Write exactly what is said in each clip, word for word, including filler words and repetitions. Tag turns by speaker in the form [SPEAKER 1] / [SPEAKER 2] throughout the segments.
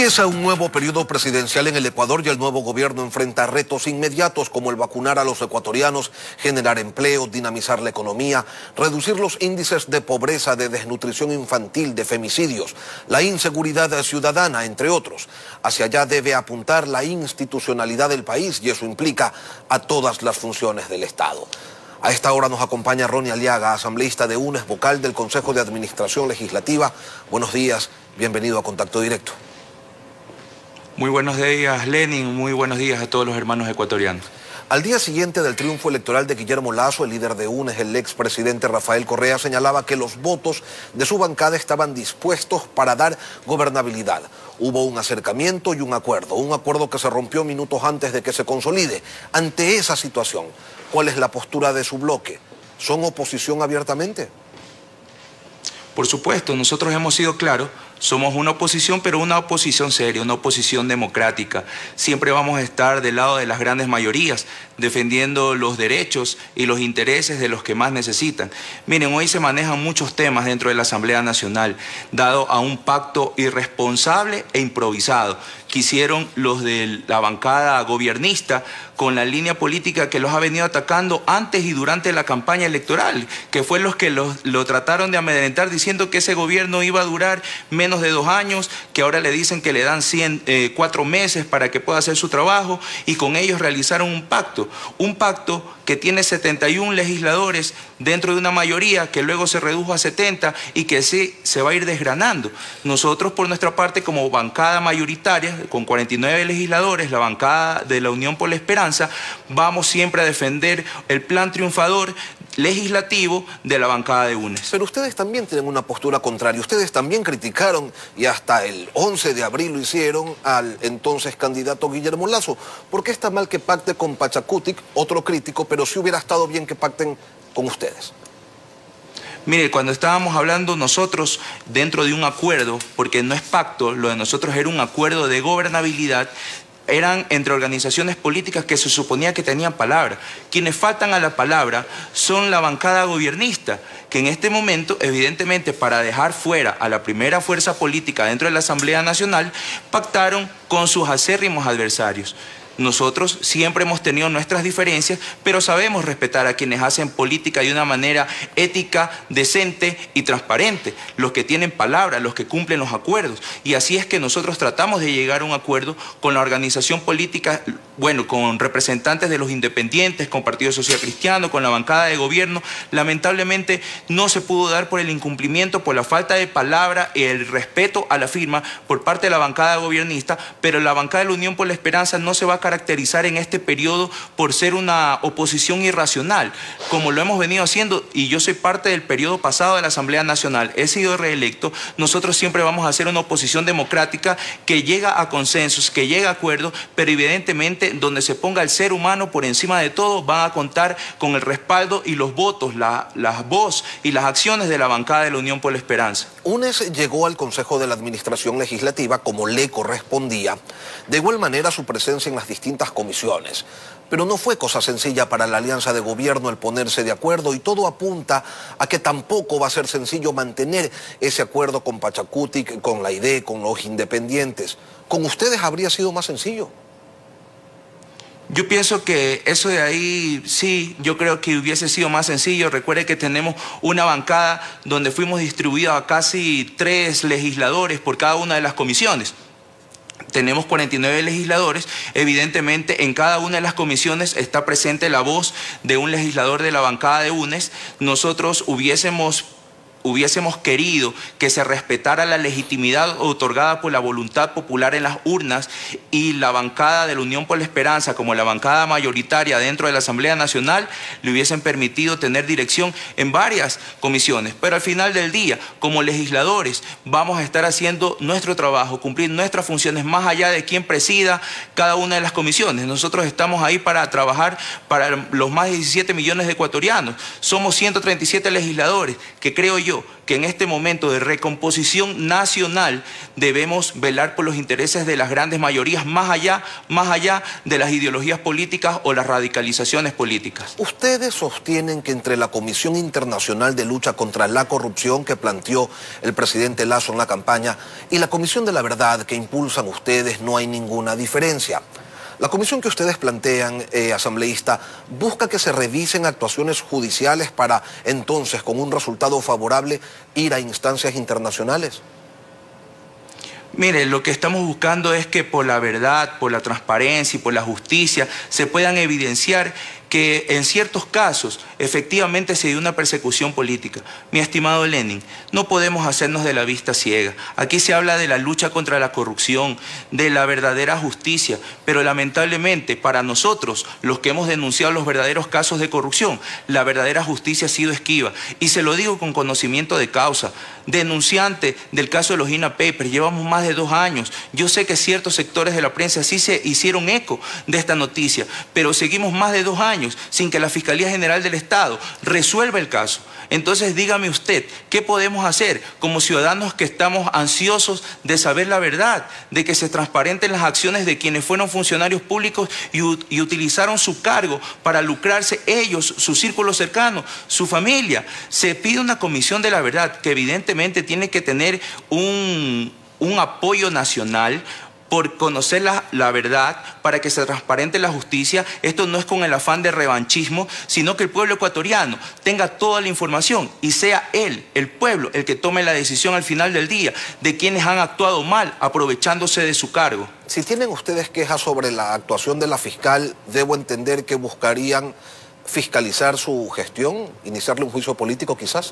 [SPEAKER 1] Empieza un nuevo periodo presidencial en el Ecuador y el nuevo gobierno enfrenta retos inmediatos como el vacunar a los ecuatorianos, generar empleo, dinamizar la economía, reducir los índices de pobreza, de desnutrición infantil, de femicidios, la inseguridad ciudadana, entre otros. Hacia allá debe apuntar la institucionalidad del país y eso implica a todas las funciones del Estado. A esta hora nos acompaña Ronnie Aliaga, asambleísta de UNES, vocal del Consejo de Administración Legislativa. Buenos días, bienvenido a Contacto Directo.
[SPEAKER 2] Muy buenos días, Lenin. Muy buenos días a todos los hermanos ecuatorianos.
[SPEAKER 1] Al día siguiente del triunfo electoral de Guillermo Lasso, el líder de UNES, el expresidente Rafael Correa, señalaba que los votos de su bancada estaban dispuestos para dar gobernabilidad. Hubo un acercamiento y un acuerdo, un acuerdo que se rompió minutos antes de que se consolide. Ante esa situación, ¿cuál es la postura de su bloque? ¿Son oposición abiertamente?
[SPEAKER 2] Por supuesto, nosotros hemos sido claros. Somos una oposición, pero una oposición seria, una oposición democrática. Siempre vamos a estar del lado de las grandes mayorías, defendiendo los derechos y los intereses de los que más necesitan. Miren, hoy se manejan muchos temas dentro de la Asamblea Nacional, dado a un pacto irresponsable e improvisado que hicieron los de la bancada gobiernista con la línea política que los ha venido atacando antes y durante la campaña electoral, que fue los que los, lo trataron de amedrentar diciendo que ese gobierno iba a durar menos menos de dos años, que ahora le dicen que le dan cien, eh, cuatro meses para que pueda hacer su trabajo, y con ellos realizaron un pacto, un pacto que tiene setenta y un legisladores dentro de una mayoría que luego se redujo a setenta y que sí se va a ir desgranando. Nosotros por nuestra parte como bancada mayoritaria, con cuarenta y nueve legisladores, la bancada de la Unión por la Esperanza, vamos siempre a defender el plan triunfador legislativo de la bancada de UNES.
[SPEAKER 1] Pero ustedes también tienen una postura contraria. Ustedes también criticaron, y hasta el once de abril lo hicieron, al entonces candidato Guillermo Lasso. ¿Por qué está mal que pacte con Pachacutic, otro crítico, pero sí hubiera estado bien que pacten con ustedes?
[SPEAKER 2] Mire, cuando estábamos hablando nosotros dentro de un acuerdo, porque no es pacto, lo de nosotros era un acuerdo de gobernabilidad, eran entre organizaciones políticas que se suponía que tenían palabra. Quienes faltan a la palabra son la bancada gobiernista, que en este momento, evidentemente, para dejar fuera a la primera fuerza política dentro de la Asamblea Nacional, pactaron con sus acérrimos adversarios. Nosotros siempre hemos tenido nuestras diferencias, pero sabemos respetar a quienes hacen política de una manera ética, decente y transparente, los que tienen palabra, los que cumplen los acuerdos. Y así es que nosotros tratamos de llegar a un acuerdo con la organización política, bueno, con representantes de los independientes, con Partido Social Cristiano, con la bancada de gobierno. Lamentablemente no se pudo dar por el incumplimiento, por la falta de palabra y el respeto a la firma por parte de la bancada gobernista, pero la bancada de la Unión por la Esperanza no se va a caracterizar en este periodo por ser una oposición irracional, como lo hemos venido haciendo, y yo soy parte del periodo pasado de la Asamblea Nacional, he sido reelecto. Nosotros siempre vamos a hacer una oposición democrática que llega a consensos, que llega a acuerdos, pero evidentemente donde se ponga el ser humano por encima de todo, van a contar con el respaldo y los votos, la, las voz y las acciones de la bancada de la Unión por la Esperanza.
[SPEAKER 1] UNES llegó al Consejo de la Administración Legislativa como le correspondía. De igual manera su presencia en las distintas comisiones. Pero no fue cosa sencilla para la alianza de gobierno el ponerse de acuerdo, y todo apunta a que tampoco va a ser sencillo mantener ese acuerdo con Pachacutic, con la I D E, con los independientes. ¿Con ustedes habría sido más sencillo?
[SPEAKER 2] Yo pienso que eso de ahí, sí, yo creo que hubiese sido más sencillo. Recuerde que tenemos una bancada donde fuimos distribuidos a casi tres legisladores por cada una de las comisiones. Tenemos cuarenta y nueve legisladores, evidentemente en cada una de las comisiones está presente la voz de un legislador de la bancada de UNES. Nosotros hubiésemos... hubiésemos querido que se respetara la legitimidad otorgada por la voluntad popular en las urnas, y la bancada de la Unión por la Esperanza, como la bancada mayoritaria dentro de la Asamblea Nacional, le hubiesen permitido tener dirección en varias comisiones. Pero al final del día, como legisladores, vamos a estar haciendo nuestro trabajo, cumplir nuestras funciones más allá de quién presida cada una de las comisiones. Nosotros estamos ahí para trabajar para los más de diecisiete millones de ecuatorianos. Somos ciento treinta y siete legisladores, que creo yo yo que en este momento de recomposición nacional debemos velar por los intereses de las grandes mayorías, más allá, más allá de las ideologías políticas o las radicalizaciones políticas.
[SPEAKER 1] Ustedes sostienen que entre la Comisión Internacional de Lucha contra la Corrupción que planteó el presidente Lasso en la campaña y la Comisión de la Verdad que impulsan ustedes no hay ninguna diferencia. La comisión que ustedes plantean, eh, asambleísta, busca que se revisen actuaciones judiciales para entonces, con un resultado favorable, ir a instancias internacionales.
[SPEAKER 2] Mire, lo que estamos buscando es que por la verdad, por la transparencia y por la justicia se puedan evidenciar que en ciertos casos efectivamente se dio una persecución política. Mi estimado Lenin, no podemos hacernos de la vista ciega. Aquí se habla de la lucha contra la corrupción, de la verdadera justicia, pero lamentablemente para nosotros, los que hemos denunciado los verdaderos casos de corrupción, la verdadera justicia ha sido esquiva. Y se lo digo con conocimiento de causa. Denunciante del caso de los INA Papers, llevamos más de dos años. Yo sé que ciertos sectores de la prensa sí se hicieron eco de esta noticia, pero seguimos más de dos años sin que la Fiscalía General del Estado resuelva el caso. Entonces dígame usted, ¿qué podemos hacer como ciudadanos que estamos ansiosos de saber la verdad, de que se transparenten las acciones de quienes fueron funcionarios públicos y, y utilizaron su cargo para lucrarse ellos, su círculo cercano, su familia? Se pide una comisión de la verdad que evidentemente tiene que tener un, un apoyo nacional, por conocer la, la verdad, para que se transparente la justicia. Esto no es con el afán de revanchismo, sino que el pueblo ecuatoriano tenga toda la información y sea él, el pueblo, el que tome la decisión al final del día de quienes han actuado mal, aprovechándose de su cargo.
[SPEAKER 1] Si tienen ustedes quejas sobre la actuación de la fiscal, debo entender que buscarían fiscalizar su gestión, iniciarle un juicio político quizás.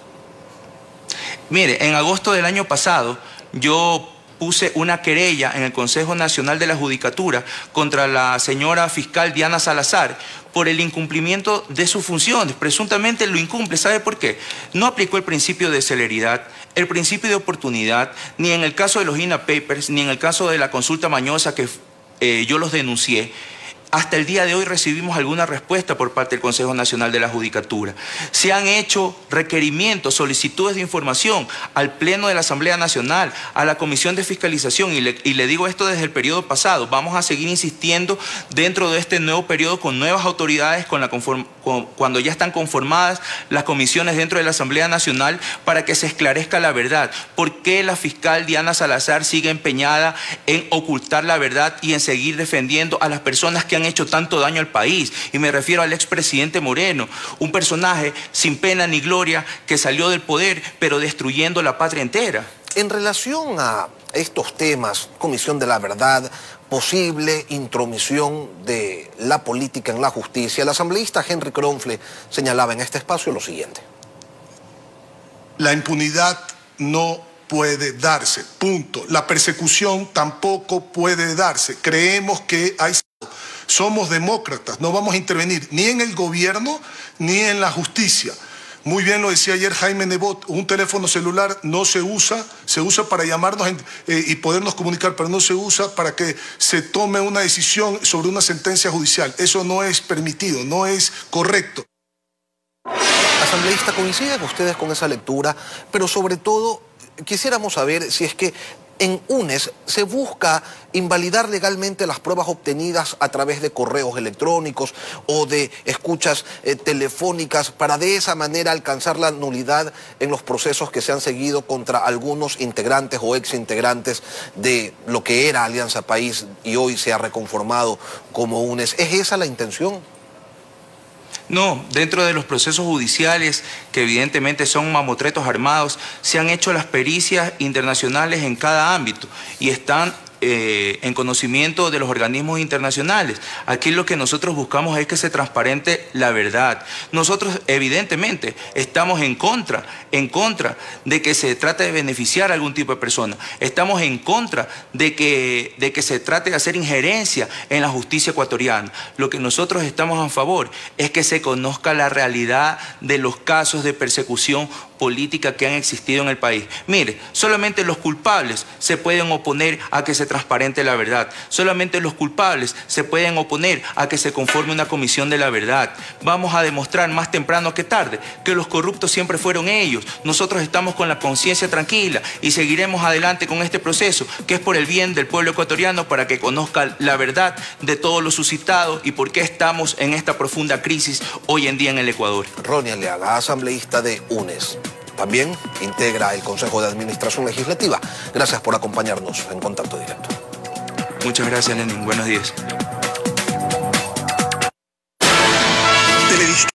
[SPEAKER 2] Mire, en agosto del año pasado, yo puse una querella en el Consejo Nacional de la Judicatura contra la señora fiscal Diana Salazar por el incumplimiento de sus funciones. Presuntamente lo incumple. ¿Sabe por qué? No aplicó el principio de celeridad, el principio de oportunidad, ni en el caso de los INA Papers, ni en el caso de la consulta mañosa que eh, yo los denuncié. Hasta el día de hoy recibimos alguna respuesta por parte del Consejo Nacional de la Judicatura. Se han hecho requerimientos, solicitudes de información al Pleno de la Asamblea Nacional, a la Comisión de Fiscalización, y le, y le digo esto desde el periodo pasado. Vamos a seguir insistiendo dentro de este nuevo periodo con nuevas autoridades, con la conform, con, cuando ya están conformadas las comisiones dentro de la Asamblea Nacional, para que se esclarezca la verdad. ¿Por qué la fiscal Diana Salazar sigue empeñada en ocultar la verdad y en seguir defendiendo a las personas que han hecho tanto daño al país? Y me refiero al expresidente Moreno, un personaje sin pena ni gloria que salió del poder, pero destruyendo la patria entera.
[SPEAKER 1] En relación a estos temas, Comisión de la Verdad, posible intromisión de la política en la justicia, el asambleísta Henry Kronfle señalaba en este espacio lo siguiente.
[SPEAKER 3] La impunidad no puede darse, punto. La persecución tampoco puede darse. Creemos que hay... Somos demócratas, no vamos a intervenir ni en el gobierno ni en la justicia. Muy bien lo decía ayer Jaime Nebot, un teléfono celular no se usa, se usa para llamarnos en, eh, y podernos comunicar, pero no se usa para que se tome una decisión sobre una sentencia judicial. Eso no es permitido, no es correcto.
[SPEAKER 1] Asambleísta, coinciden ustedes con esa lectura, pero sobre todo quisiéramos saber si es que en UNES se busca invalidar legalmente las pruebas obtenidas a través de correos electrónicos o de escuchas eh, telefónicas para de esa manera alcanzar la nulidad en los procesos que se han seguido contra algunos integrantes o exintegrantes de lo que era Alianza País y hoy se ha reconformado como UNES. ¿Es esa la intención?
[SPEAKER 2] No, dentro de los procesos judiciales, que evidentemente son mamotretos armados, se han hecho las pericias internacionales en cada ámbito y están eh, en conocimiento de los organismos internacionales. Aquí lo que nosotros buscamos es que se transparente la verdad. Nosotros evidentemente estamos en contra, en contra de que se trate de beneficiar a algún tipo de persona. Estamos en contra de que, de que se trate de hacer injerencia en la justicia ecuatoriana. Lo que nosotros estamos a favor es que se conozca la realidad de los casos de persecución política que han existido en el país. Mire, solamente los culpables se pueden oponer a que se transparente la verdad. Solamente los culpables se pueden oponer a que se conforme una comisión de la verdad. Vamos a demostrar más temprano que tarde que los corruptos siempre fueron ellos. Nosotros estamos con la conciencia tranquila y seguiremos adelante con este proceso, que es por el bien del pueblo ecuatoriano, para que conozca la verdad de todo lo suscitado y por qué estamos en esta profunda crisis hoy en día en el Ecuador.
[SPEAKER 1] Ronnie Aliaga, asambleísta de UNES. También integra el Consejo de Administración Legislativa. Gracias por acompañarnos en Contacto Directo.
[SPEAKER 2] Muchas gracias, Lenin. Buenos días.